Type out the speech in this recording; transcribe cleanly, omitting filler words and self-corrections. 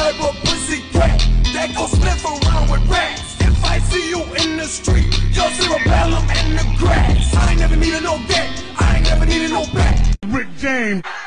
type of pussy cat that goes sniff around with rats. If I see you in the street, your cerebellum in the grass. I ain't never needed no debt, I ain't never needed no back. Rick James.